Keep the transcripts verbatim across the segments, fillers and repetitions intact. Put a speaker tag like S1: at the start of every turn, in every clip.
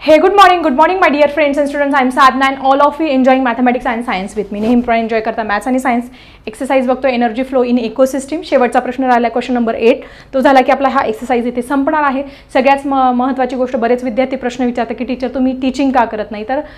S1: Hey, good morning, good morning my dear friends and students. I am Sadhna and all of you enjoying mathematics and science with me. नेहमी पण enjoy करता maths आणि science. Exercise बघतो energy flow in ecosystem. शेवटचा प्रश्न राहिला question number eight. तो झाला की आपला हा एक्सरसाइज इथे संपणार आहे. सगळ्यात महत्त्वाची गोष्ट, बरेच विद्यार्थी प्रश्न विचारतात की टीचर तुम्ही टीचिंग का करत नाही. तर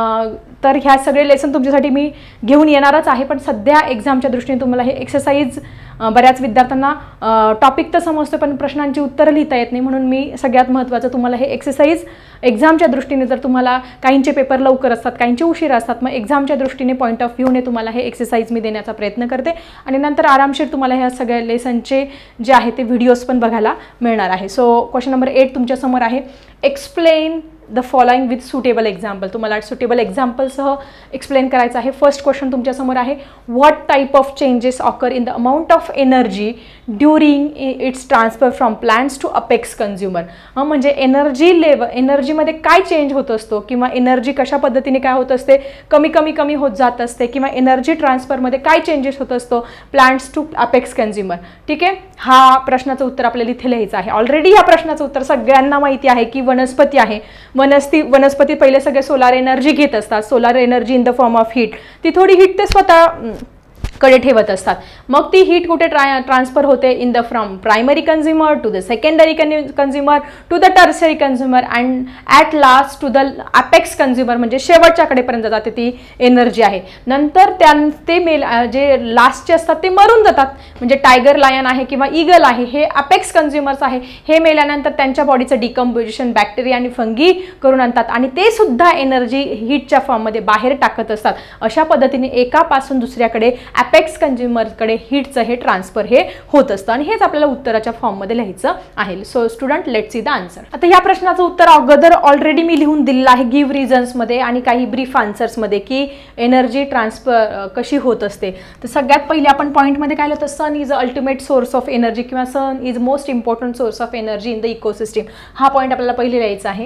S1: तर ह्या सगळे लेसन तुमच्यासाठी मी घेऊन येणारच आहे, पण सध्या एक्झामच्या दृष्टीने तुम्हाला हे एक्सरसाइज बऱ्याच विद्यार्थ्यांना टॉपिक तर समजतो पण प्रश्नांची उत्तरं लिहिता येत नाही, म्हणून मी सगळ्यात महत्त्वाचं तुम्हाला हे एक्सरसाइज एक्झामच्या दृष्टीने, जर तुम्हाला काहींचे पेपर लवकर असतात काहींचे उशीर असतात, मग एक्झामच्या दृष्टीने पॉईंट ऑफ व्ह्यूने तुम्हाला हे एक्सरसाइज मी देण्याचा प्रयत्न करते आणि नंतर आरामशीर तुम्हाला ह्या सगळ्या लेसनचे जे आहे ते व्हिडिओज पण बघायला मिळणार आहे. सो क्वेश्चन नंबर एट तुमच्यासमोर आहे. Explain the following with suitable example. तुम्हाला सुटेबल एक्झाम्पलसह एक्सप्लेन करायचं आहे. फर्स्ट क्वेश्चन तुमच्यासमोर आहे. What type of changes occur in the amount of energy during its transfer from plants to apex consumer. हां, म्हणजे एनर्जी लेवल, एनर्जीमध्ये काय चेंज होत असतो किंवा एनर्जी कशा पद्धतीने काय होत असते, कमी कमी कमी होत जात असते, किंवा एनर्जी ट्रान्सफरमध्ये काय चेंजेस होत असतो प्लांट्स टू अपेक्स कन्झ्युमर. ठीक आहे, हा प्रश्नाचं उत्तर आपल्याला इथे लिहायचं आहे. ऑलरेडी या प्रश्नाचं उत्तर सगळ्यांना माहिती आहे की वनस्पती आहे. वनस्पती वनस्पती पहिले सगळे सोलार एनर्जी घेत असतात. Solar energy in the form of heat. ती थोडी हीट ते स्वतः कडे ठेवत असतात. मग ती हीट कुठे ट्रा ट्रान्सफर होते, in the from primary consumer to the secondary consumer to the tertiary consumer and at last to the apex consumer, म्हणजे शेवटच्याकडेपर्यंत जाते ती एनर्जी आहे. नंतर त्या ते मेल जे लास्टचे असतात ते मरून जातात. म्हणजे टायगर लायन आहे किंवा ईगल आहे, हे अपेक्स कन्झ्युमर्स आहे. हे मेल्यानंतर त्यांच्या बॉडीचं डिकम्पोजिशन बॅक्टेरिया आणि फंगी करून आणतात आणि ते सुद्धा एनर्जी हीटच्या फॉर्ममध्ये बाहेर टाकत असतात. अशा पद्धतीने एकापासून दुसऱ्याकडे अपेक्स कन्झ्युमरकडे हीटचं हे ट्रान्सफर हे होत असतं आणि हेच आपल्याला उत्तराच्या फॉर्ममध्ये लिहायचं आहे. So student, let's see the answer. आता ह्या प्रश्नाचं उत्तर अगोदर ऑलरेडी मी लिहून दिलेलं आहे गिव्ह रिझन्समध्ये आणि काही ब्रीफ आन्सर्समध्ये की एनर्जी ट्रान्सफर कशी होत असते. तर सगळ्यात पहिले आपण पॉईंटमध्ये काय लिहितो, sun is a ultimate source of energy किंवा sun is most important source of energy in the ecosystem. हा पॉईंट आपल्याला पहिले लिहायचा आहे.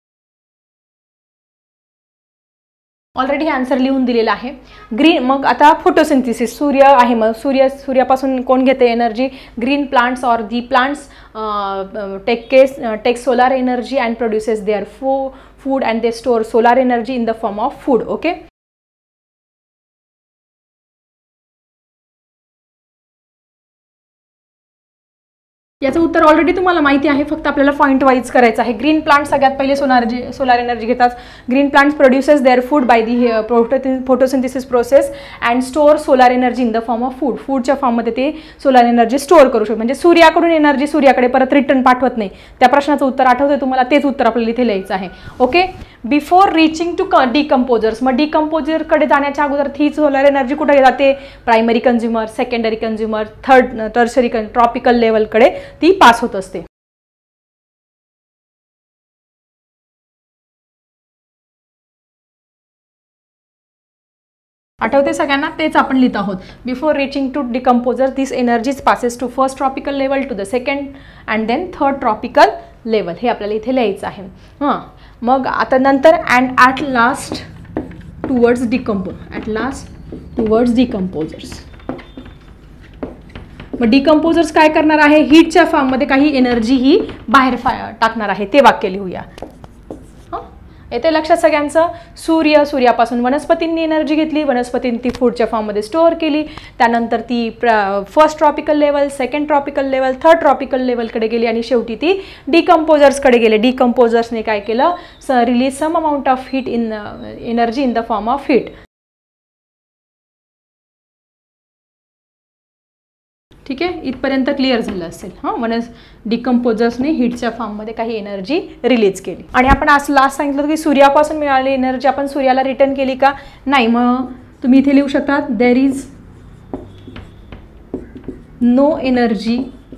S1: ऑलरेडी हे आन्सर लिहून दिलेला आहे. ग्रीन, मग आता फोटोसिंथेसिस, सूर्य आहे. मग सूर्य सूर्यापासून कोण घेते energy, green plants or the plants take केस take solar energy and produces their फू food and they store solar energy in the form of food. Okay, याचं उत्तर ऑलरेडी तुम्हाला माहिती आहे, फक्त आपल्याला पॉईंट वाईज करायचं आहे. ग्रीन प्लांट सगळ्यात पहिले सोलार सोलार एनर्जी घेतात. Green plants produces their food by the photosynthesis process and store solar energy in the form of food. फूडच्या फॉर्ममध्ये ते सोलार एनर्जी स्टोअर करू शकतो. म्हणजे सूर्याकडून एनर्जी सूर्याकडे परत रिटर्न पाठवत नाही. त्या प्रश्नाचं उत्तर आठवतंय तुम्हाला, तेच उत्तर आपल्याला इथे लिहायचं आहे. Okay, before reaching to decomposers. मग डिकम्पोजरकडे जाण्याच्या अगोदर ही सोलार एनर्जी कुठे जाते, primary consumer, secondary consumer, third tertiary tropical लेवलकडे ती पास होत असते. आठवते सगळ्यांना, तेच आपण लिहित आहोत. Before reaching to decomposer this energies passes to first tropical level to the second and then third tropical level. हे आपल्याला इथे लिहायचं आहे. हां, मग आता नंतर अँड ॲट लास्ट टुवर्ड्स डिकम्पो ॲट लास्ट टुवर्ड्स डिकम्पोजर्स. मग डिकम्पोजर्स काय करणार आहे, हीटच्या फॉर्ममध्ये काही एनर्जी ही बाहेर टाकणार आहे. ते वाक्य लिहूया. हां, येते लक्षात सगळ्यांचं. सूर्य, सूर्यापासून वनस्पतींनी एनर्जी घेतली, वनस्पतींनी ती फूडच्या फॉर्ममध्ये स्टोअर केली. त्यानंतर ती first tropical level, second tropical level, third tropical लेवलकडे गेली आणि शेवटी ती डिकम्पोजर्सकडे गेले. डिकम्पोजर्सने काय केलं, release some amount of heat in energy in the form of heat. ठीक आहे, इथपर्यंत क्लिअर झालं असेल. हां, वनस डिकम्पोजर्सने हीटच्या फॉर्ममध्ये काही एनर्जी रिलीज केली. आणि आपण आज लास्ट सांगितलं की सूर्यापासून मिळालेली एनर्जी आपण सूर्याला रिटर्न केली का, नाही. मग तुम्ही इथे लिहू शकता, there is no energy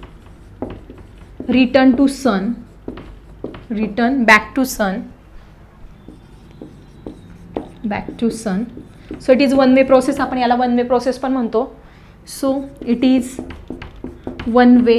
S1: return to sun return back to sun back to sun so it is one way process. आपण याला वन वे प्रोसेस पण म्हणतो. So it is one way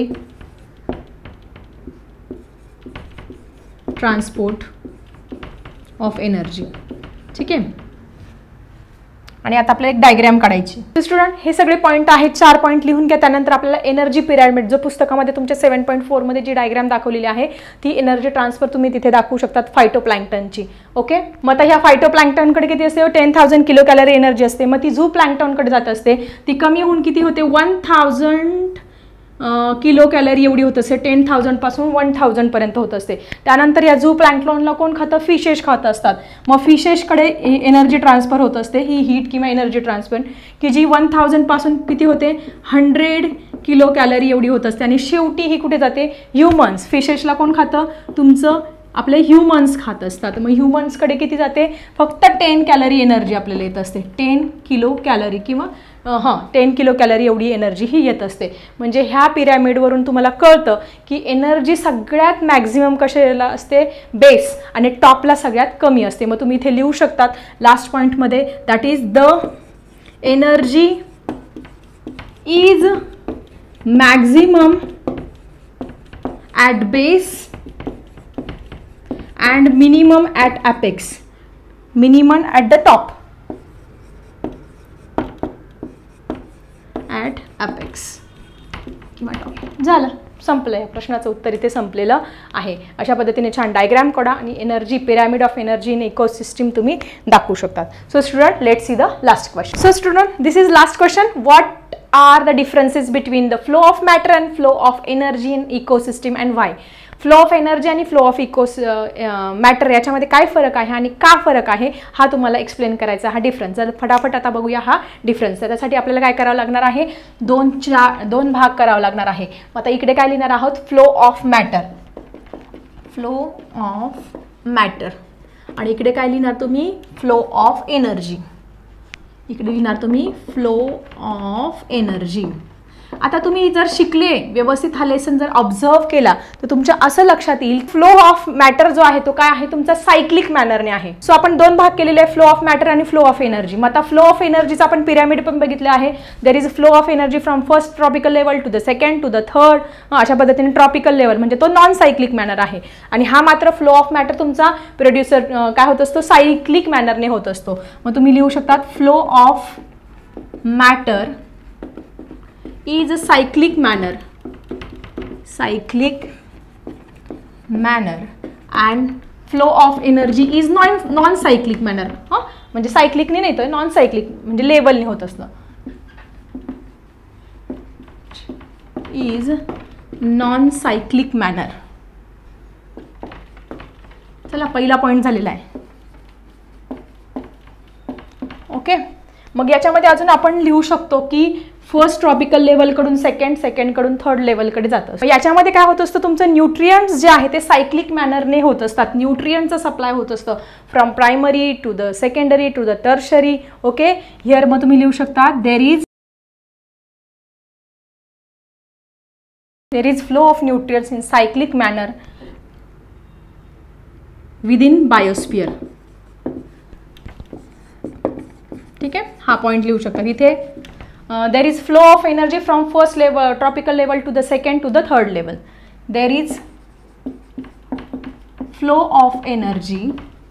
S1: transport of energy. ठीक आहे, आणि आता आपल्याला एक डायग्राम काढायची. स्टुडंट हे सगळे पॉईंट आहेत, चार पॉईंट लिहून घ्या. त्यानंतर आपल्याला एनर्जी पिरॅमिड जो पुस्तकामध्ये तुमच्या सेवन पॉईंट फोरमध्ये जी डायग्राम दाखवलेली आहे ती एनर्जी ट्रान्सफर तुम्ही तिथे दाखवू शकतात फायटोप्लॅन्क्टनची. ओके, मग आता ह्या फायटोप्लॅन्क्टनकडे किती असते? Ten thousand kilo calorie energy असते. मग ती झू प्लॅन्क्टनकडे जात असते, ती कमी होऊन किती होते? वन थाउजंड किलो कॅलरी एवढी होत असते. टेन थाउजंडपासून वन थाउजंडपर्यंत होत असते. त्यानंतर या झू प्लॅन्क्टनला कोण खातं? फिशेस खात असतात. मग फिशेसकडे एनर्जी ट्रान्सफर होत असते, ही हीट किंवा एनर्जी ट्रान्सफर, की जी वन थाउजंडपासून किती होते? हंड्रेड किलो कॅलरी एवढी होत असते. आणि शेवटी ही कुठे जाते? ह्युमन्स. फिशेसला कोण खातं? तुमचं आपले ह्युमन्स खात असतात. मग ह्युमन्सकडे किती जाते? फक्त टेन कॅलरी एनर्जी आपल्याला येत असते. टेन किलो कॅलरी किंवा हां टेन किलो कॅलरी एवढी एनर्जी ही येत असते. म्हणजे ह्या पिरॅमिडवरून तुम्हाला कळतं की एनर्जी सगळ्यात मॅक्झिमम कशाला असते? बेस, आणि टॉपला सगळ्यात कमी असते. मग तुम्ही इथे लिहू शकतात लास्ट पॉईंटमध्ये, that is the energy is maximum at base and minimum at apex, minimum at the top, at apex किंवा टॉप. झालं, संपलं. या प्रश्नाचं उत्तर इथे संपलेलं आहे. अशा पद्धतीने छान डायग्राम काढा आणि energy pyramid of energy in ecosystem तुम्ही दाखवू शकतात. So student, let's see the last question. So student, this is last question. What are the differences between the flow of matter and flow of energy in ecosystem and why? Flow of energy आणि flow of इकोस matter याच्यामध्ये काय फरक आहे आणि का फरक आहे हा तुम्हाला एक्सप्लेन करायचा, हा डिफरन्स. जर फटाफट आता बघूया हा डिफरन्स. त्यासाठी आपल्याला काय करावं लागणार आहे? दोन चार दोन भाग करावं लागणार आहे. आता इकडे काय लिहिणार आहोत? Flow of matter, flow of matter, आणि इकडे काय लिहिणार तुम्ही? Flow of energy. इकडे लिहिणार तुम्ही फ्लो ऑफ एनर्जी. आता तुम्ही जर शिकले व्यवस्थित हा लेसन जर ऑब्झर्व केला तर तुमच्या असं लक्षात येईल फ्लो ऑफ मॅटर जो आहे तो काय आहे? तुमचा सायक्लिक मॅनरने आहे. सो आपण दोन भाग केलेले आहे, फ्लो ऑफ मॅटर आणि फ्लो ऑफ एनर्जी. मग आता फ्लो ऑफ एनर्जीचा आपण पिरॅमिड पण बघितलं आहे. There is flow of energy from first tropical level to the second to the third, अशा पद्धतीने ट्रॉपिकल लेवल म्हणजे तो नॉन सायक्लिक मॅनर आहे. आणि हा मात्र फ्लो ऑफ मॅटर तुमचा प्रोड्युसर काय होत असतो? सायक्लिक मॅनरने होत असतो. मग तुम्ही लिहू शकतात flow of matter is a cyclic manner, cyclic manner, and flow of energy is non non cyclic manner. हां, म्हणजे सायक्लिकने नाही तर नॉन सायक्लिक म्हणजे लेवलने होत असतं. is non cyclic manner. चला, पहिला पॉइंट झालेला आहे. ओके, मग याच्यामध्ये अजून आपण लिहू शकतो की फर्स्ट ट्रॉपिकल लेवलकडून सेकंड, सेकंडकडून थर्ड लेवलकडे जातं. याच्यामध्ये काय होत असतं? तुमचं न्यूट्रियंट्स जे आहे ते सायक्लिक मॅनरने होत असतात. न्यूट्रियंटचं सप्लाय होत असतं from primary to the secondary to the tertiary. Okay, here मग तुम्ही लिहू शकता there is there is flow of nutrients in cyclic manner within biosphere. ठीक आहे, हा पॉइंट लिहू शकता इथे. Uh, there is flow of energy from first level tropical level to the second to the third level. There is flow of energy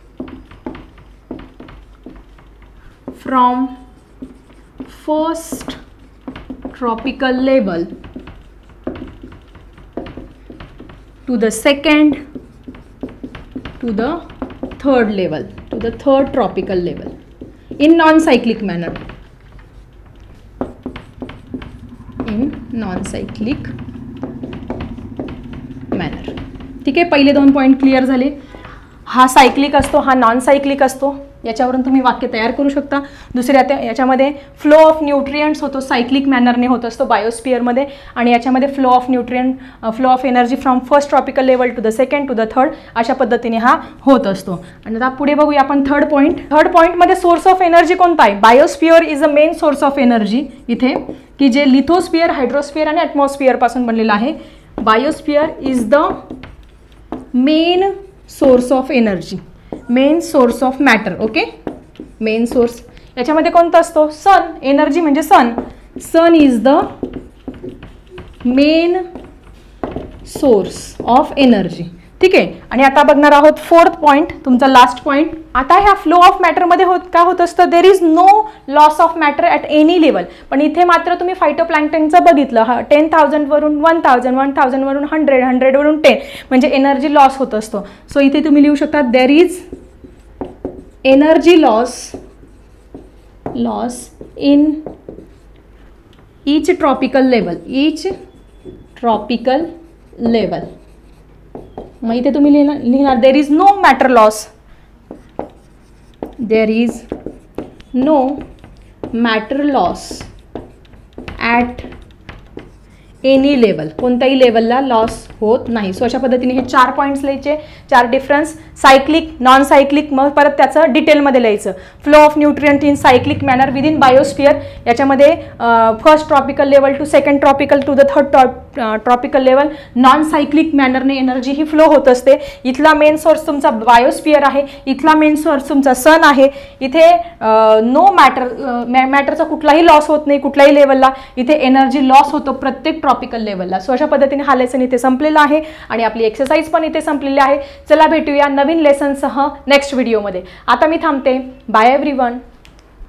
S1: from first tropical level to the second to the third level to the third tropical level in non-cyclic manner. In non cyclic manner. ठीक आहे, पहिले दोन point clear झाले. हा cyclic असतो, हा non cyclic असतो. याच्यावरून तुम्ही वाक्य तयार करू शकता. दुसऱ्या त्या याच्यामध्ये फ्लो ऑफ न्यूट्रियंट्स होतो, सायक्लिक मॅनरने होत असतो बायोस्फिअरमध्ये. आणि याच्यामध्ये flow of nutrient flow of energy from first tropical level to the second to the third, अशा पद्धतीने हा होत असतो. आणि आता पुढे बघूया आपण थर्ड पॉईंट. थर्ड पॉईंटमध्ये सोर्स ऑफ एनर्जी कोणता आहे? Biosphere is a main source of energy इथे, की जे लिथोस्फिअर, हायड्रोस्फिअर आणि ॲटमॉस्फिअर पासून बनलेलं आहे. Biosphere is the main source of energy, main source of matter. Okay, main source याच्यामध्ये कोणता असतो? सन. एनर्जी म्हणजे sun. Sun is the main source of energy. ठीक आहे. आणि आता बघणार आहोत फोर्थ पॉईंट, तुमचा लास्ट पॉईंट. आता ह्या फ्लो ऑफ मॅटरमध्ये होत काय होत असतं, there is no loss of matter at any level. पण इथे मात्र तुम्ही फायटोप्लॅन्क्टनचं बघितलं, हा टेन थाउजंडवरून वन थाउजंड वन थाउजंडवरून हंड्रेड हंड्रेडवरून टेन म्हणजे एनर्जी लॉस होत असतो. सो इथे तुम्ही लिहू शकता there is energy loss loss in each tropical level each tropical level. मग इथे तुम्ही लिहिणार लिहिणार there is no matter loss there is no matter loss at any level. कोणत्याही लेवलला लॉस होत नाही. सो अशा पद्धतीने हे चार पॉईंट्स लिहायचे, चार डिफरन्स, सायक्लिक, नॉन सायक्लिक, मग परत त्याचं डिटेलमध्ये लिहायचं. Flow of nutrient in cyclic manner within biosphere, याच्यामध्ये first tropical level to second tropical to the third tropical level. Non cyclic मॅनरने एनर्जी ही फ्लो होत असते. इथला मेन सोर्स तुमचा बायोस्फिअर आहे, इथला मेन सोर्स तुमचा सन आहे. इथे नो मॅटर मॅटरचा कुठलाही लॉस होत नाही कुठल्याही लेवलला. इथे एनर्जी लॉस होतो प्रत्येक ट्रॉपिकल लेवलला. सो अशा पद्धतीने हा लेसन इथे संपलेला आहे आणि आपली एक्सरसाइज पण इथे संपलेली आहे. चला भेटूया नवीन लेसनसह नेक्स्ट व्हिडिओमध्ये. आता मी थांबते. Bye everyone.